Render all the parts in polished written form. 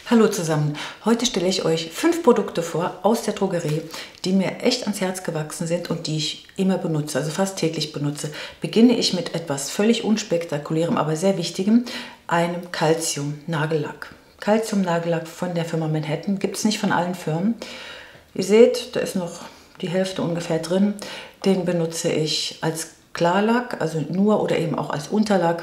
Hallo zusammen, heute stelle ich euch 5 Produkte vor aus der Drogerie, die mir echt ans Herz gewachsen sind und die ich immer benutze, also fast täglich benutze. Beginne ich mit etwas völlig unspektakulärem, aber sehr wichtigem, einem Calcium-Nagellack. Calcium-Nagellack von der Firma Manhattan, gibt es nicht von allen Firmen. Ihr seht, da ist noch die Hälfte ungefähr drin. Den benutze ich als Klarlack, also nur oder eben auch als Unterlack.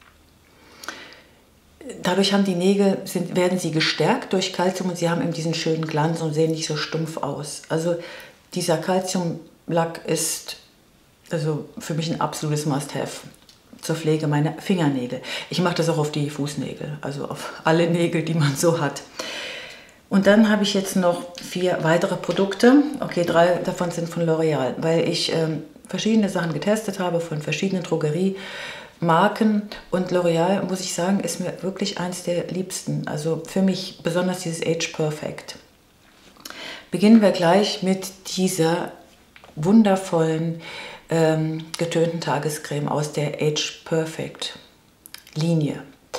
Dadurch haben die Nägel, werden sie gestärkt durch Calcium und sie haben eben diesen schönen Glanz und sehen nicht so stumpf aus. Also dieser Calciumlack ist also für mich ein absolutes Must-have zur Pflege meiner Fingernägel. Ich mache das auch auf die Fußnägel, also auf alle Nägel, die man so hat. Und dann habe ich jetzt noch 4 weitere Produkte. Okay, 3 davon sind von L'Oreal, weil ich verschiedene Sachen getestet habe von verschiedenen Drogeriemarken. Und L'Oreal, muss ich sagen, ist mir wirklich eins der liebsten. Also für mich besonders dieses Age Perfect. Beginnen wir gleich mit dieser wundervollen getönten Tagescreme aus der Age Perfect Linie.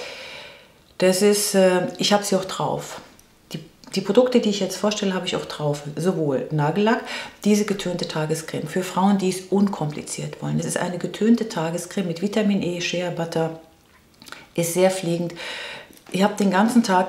Das ist, ich habe sie auch drauf. Die Produkte, die ich jetzt vorstelle, habe ich auch drauf. Sowohl Nagellack, diese getönte Tagescreme für Frauen, die es unkompliziert wollen. Es ist eine getönte Tagescreme mit Vitamin E, Shea Butter, ist sehr pflegend. Ihr habt den ganzen Tag,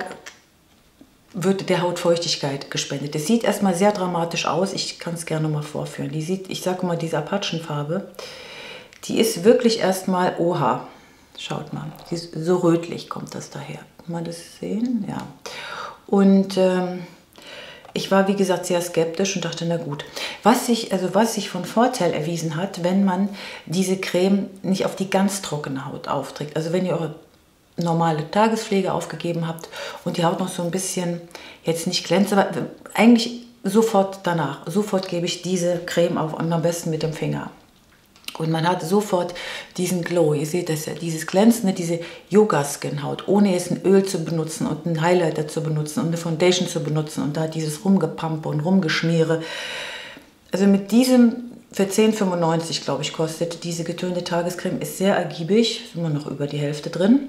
wird der Haut Feuchtigkeit gespendet. Es sieht erstmal sehr dramatisch aus, ich kann es gerne mal vorführen. Die sieht, ich sage mal, diese Apachenfarbe, die ist wirklich erstmal, oha, schaut mal, so rötlich kommt das daher. Kann man das sehen? Ja. Und ich war, wie gesagt, sehr skeptisch und dachte, na gut. Was sich von Vorteil erwiesen hat, wenn man diese Creme nicht auf die ganz trockene Haut aufträgt. Also wenn ihr eure normale Tagespflege aufgegeben habt und die Haut noch so ein bisschen, jetzt nicht glänzt, aber eigentlich sofort danach, sofort gebe ich diese Creme auf und am besten mit dem Finger. Und man hat sofort diesen Glow. Ihr seht das ja, dieses glänzende, diese Yoga-Skin-Haut, ohne jetzt ein Öl zu benutzen und einen Highlighter zu benutzen und eine Foundation zu benutzen und da dieses Rumgepampe und Rumgeschmiere. Also mit diesem, für 10,95 glaube ich, kostet diese getönte Tagescreme, ist sehr ergiebig, ist immer noch über die Hälfte drin.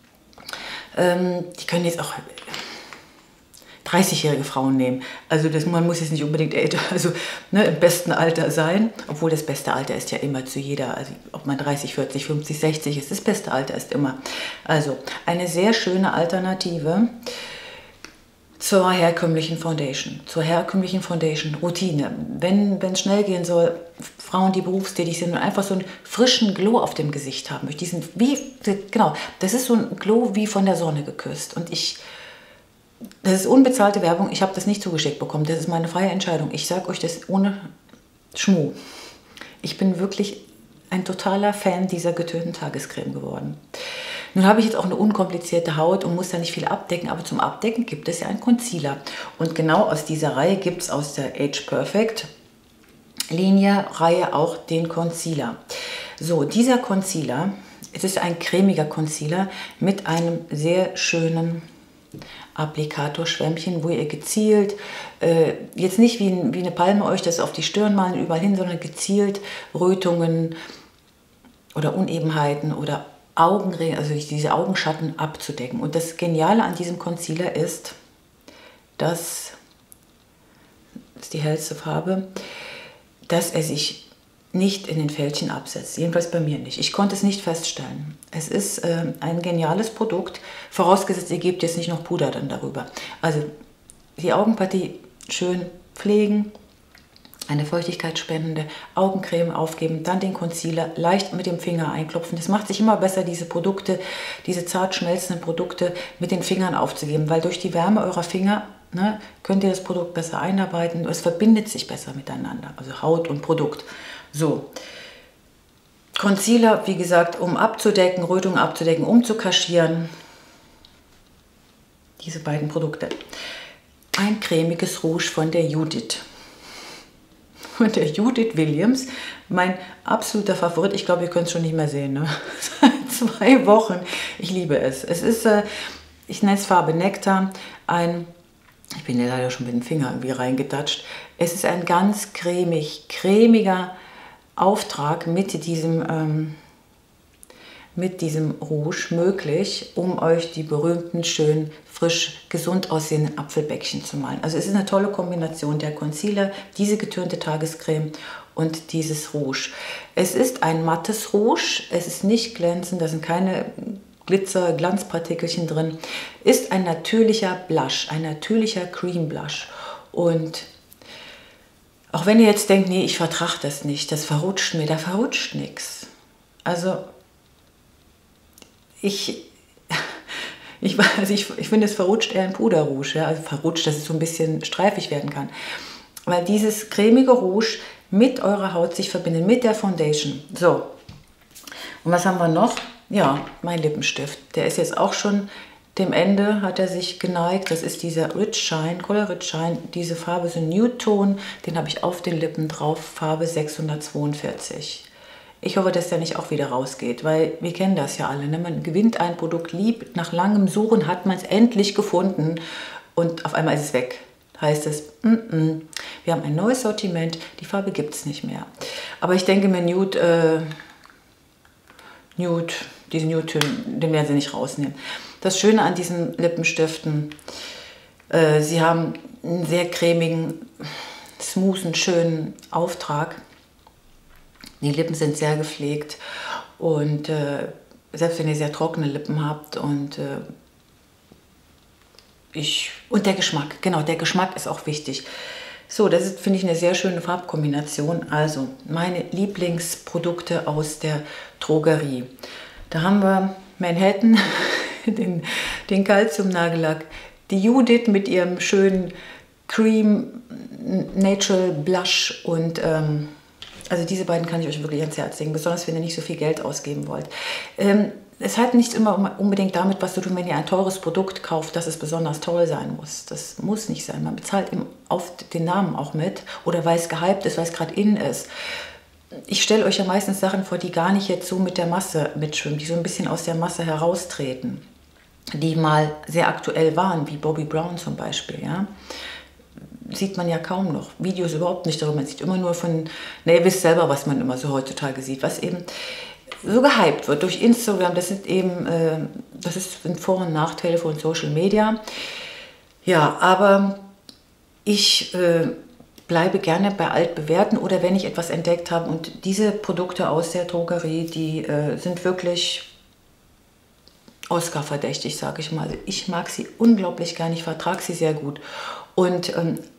Die können jetzt auch 30-jährige Frauen nehmen. Also man muss jetzt nicht unbedingt älter, also im besten Alter sein, obwohl das beste Alter ist ja immer zu jeder, also ob man 30, 40, 50, 60 ist, das beste Alter ist immer. Also eine sehr schöne Alternative zur herkömmlichen Foundation, Routine. Wenn es schnell gehen soll, Frauen, die berufstätig sind und einfach so einen frischen Glow auf dem Gesicht haben, genau, das ist so ein Glow wie von der Sonne geküsst und das ist unbezahlte Werbung, ich habe das nicht zugeschickt bekommen, das ist meine freie Entscheidung. Ich sage euch das ohne Schmuh. Ich bin wirklich ein totaler Fan dieser getönten Tagescreme geworden. Nun habe ich jetzt auch eine unkomplizierte Haut und muss da nicht viel abdecken, aber zum Abdecken gibt es ja einen Concealer. Und genau aus dieser Reihe gibt es aus der Age Perfect Reihe auch den Concealer. So, dieser Concealer, es ist ein cremiger Concealer mit einem sehr schönen Applikatorschwämmchen, wo ihr gezielt, jetzt nicht wie eine Palme euch das auf die Stirn malen, überall hin, sondern gezielt Rötungen oder Unebenheiten oder Augenringe, also diese Augenschatten abzudecken. Und das Geniale an diesem Concealer ist, das ist die hellste Farbe, dass er sich nicht in den Fältchen absetzt, jedenfalls bei mir nicht. Ich konnte es nicht feststellen. Es ist ein geniales Produkt, vorausgesetzt, ihr gebt jetzt nicht noch Puder dann darüber. Also die Augenpartie schön pflegen, eine feuchtigkeitsspendende Augencreme aufgeben, dann den Concealer leicht mit dem Finger einklopfen. Das macht sich immer besser, diese Produkte, diese zart schmelzenden Produkte mit den Fingern aufzugeben, weil durch die Wärme eurer Finger könnt ihr das Produkt besser einarbeiten. Es verbindet sich besser miteinander, also Haut und Produkt. So, Concealer, wie gesagt, um abzudecken, Rötungen abzudecken, um zu kaschieren. Diese beiden Produkte. Ein cremiges Rouge von der Judith. Von der Judith Williams, mein absoluter Favorit. Ich glaube, ihr könnt es schon nicht mehr sehen. Ne? Seit 2 Wochen. Ich liebe es. Es ist, ich nenne es Farbe Nektar, ich bin ja leider schon mit dem Finger irgendwie reingedatscht. Es ist ein ganz cremiger Auftrag mit diesem mit diesem Rouge möglich, um euch die berühmten, schön, frisch, gesund aussehenden Apfelbäckchen zu malen. Also es ist eine tolle Kombination, der Concealer, diese getönte Tagescreme und dieses Rouge. Es ist ein mattes Rouge, es ist nicht glänzend, da sind keine Glitzer, Glanzpartikelchen drin. Ist ein natürlicher Blush, ein natürlicher Cream Blush. Und auch wenn ihr jetzt denkt, nee, ich vertrage das nicht, das verrutscht mir, da verrutscht nichts. Also ich finde, es verrutscht eher ein Puderrouge. Ja? Also verrutscht, dass es so ein bisschen streifig werden kann. Weil dieses cremige Rouge mit eurer Haut sich verbindet, mit der Foundation. So, und was haben wir noch? Ja, mein Lippenstift. Der ist jetzt auch schon dem Ende, hat er sich geneigt. Das ist dieser Rich Shine, Color Rich Shine. Diese Farbe ist ein Nude-Ton. Den habe ich auf den Lippen drauf, Farbe 642. Ich hoffe, dass der nicht auch wieder rausgeht, weil wir kennen das ja alle. Ne? Man gewinnt ein Produkt lieb, nach langem Suchen hat man es endlich gefunden und auf einmal ist es weg. Heißt es, wir haben ein neues Sortiment, die Farbe gibt es nicht mehr. Aber ich denke mir, diesen Nude-Ton, den werden sie nicht rausnehmen. Das Schöne an diesen Lippenstiften, sie haben einen sehr cremigen, smoothen, schönen Auftrag. Die Lippen sind sehr gepflegt und selbst wenn ihr sehr trockene Lippen habt und der Geschmack, genau, der Geschmack ist auch wichtig. So, das ist, finde ich, eine sehr schöne Farbkombination. Also meine Lieblingsprodukte aus der Drogerie. Da haben wir Manhattan, den Calcium-Nagellack, die Judith mit ihrem schönen Cream Natural Blush und also diese beiden kann ich euch wirklich ans Herz legen, besonders wenn ihr nicht so viel Geld ausgeben wollt. Es hat nicht immer unbedingt damit was zu tun, wenn ihr ein teures Produkt kauft, dass es besonders toll sein muss. Das muss nicht sein. Man bezahlt oft den Namen auch mit oder weil es gehypt ist, weil es gerade in ist. Ich stelle euch ja meistens Sachen vor, die gar nicht jetzt so mit der Masse mitschwimmen, die so ein bisschen aus der Masse heraustreten, die mal sehr aktuell waren, wie Bobbi Brown zum Beispiel, ja. Sieht man ja kaum noch. Videos überhaupt nicht darüber. Man sieht immer nur von, ne, ihr wisst selber, was man immer so heutzutage sieht, was eben so gehypt wird durch Instagram. Das sind eben, sind Vor- und Nachteile von Social Media. Ja, aber ich bleibe gerne bei altbewährten oder wenn ich etwas entdeckt habe und diese Produkte aus der Drogerie, die sind wirklich Oscar-verdächtig, sage ich mal. Ich mag sie unglaublich gern, ich vertrage sie sehr gut und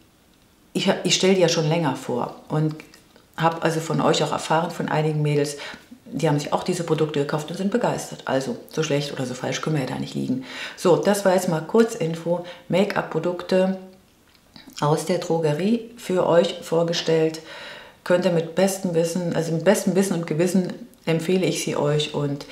ich stelle die ja schon länger vor und habe also von euch auch erfahren, von einigen Mädels, die haben sich auch diese Produkte gekauft und sind begeistert. Also so schlecht oder so falsch können wir ja da nicht liegen. So, das war jetzt mal Kurzinfo. Make-up-Produkte aus der Drogerie für euch vorgestellt. Könnt ihr mit bestem Wissen, also mit bestem Wissen und Gewissen empfehle ich sie euch und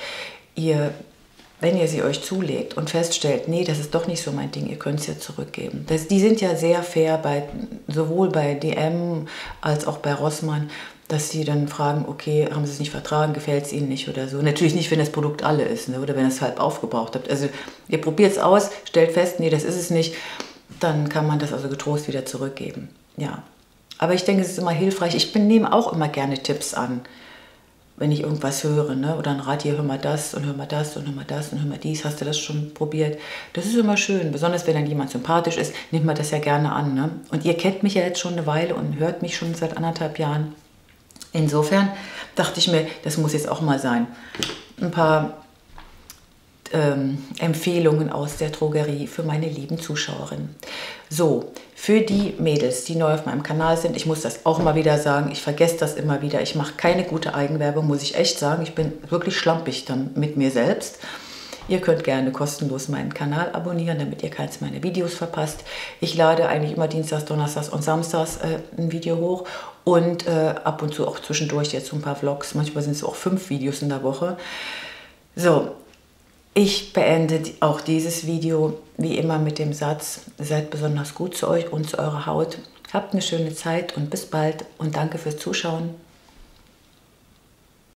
wenn ihr sie euch zulegt und feststellt, nee, das ist doch nicht so mein Ding, ihr könnt es ja zurückgeben. Die sind ja sehr fair, sowohl bei DM als auch bei Rossmann, dass sie dann fragen, okay, haben sie es nicht vertragen, gefällt es ihnen nicht oder so. Natürlich nicht, wenn das Produkt alle ist, ne, oder wenn ihr es halb aufgebraucht habt. Also ihr probiert es aus, stellt fest, nee, das ist es nicht, dann kann man das also getrost wieder zurückgeben. Ja. Aber ich denke, es ist immer hilfreich. Ich nehme auch immer gerne Tipps an, wenn ich irgendwas höre, ne? Oder ein Rat hier, hör mal das und hör mal das und hör mal das und hör mal dies, hast du das schon probiert? Das ist immer schön, besonders wenn dann jemand sympathisch ist, nimmt man das ja gerne an. Ne? Und ihr kennt mich ja jetzt schon eine Weile und hört mich schon seit 1,5 Jahren. Insofern dachte ich mir, das muss jetzt auch mal sein. Ein paar Empfehlungen aus der Drogerie für meine lieben Zuschauerinnen. So, für die Mädels, die neu auf meinem Kanal sind, ich muss das auch mal wieder sagen, ich vergesse das immer wieder, ich mache keine gute Eigenwerbung, muss ich echt sagen, ich bin wirklich schlampig dann mit mir selbst. Ihr könnt gerne kostenlos meinen Kanal abonnieren, damit ihr keins meiner Videos verpasst. Ich lade eigentlich immer Dienstags, Donnerstags und Samstags ein Video hoch und ab und zu auch zwischendurch jetzt so ein paar Vlogs, manchmal sind es auch 5 Videos in der Woche. So, ich beende auch dieses Video wie immer mit dem Satz, seid besonders gut zu euch und zu eurer Haut. Habt eine schöne Zeit und bis bald und danke fürs Zuschauen.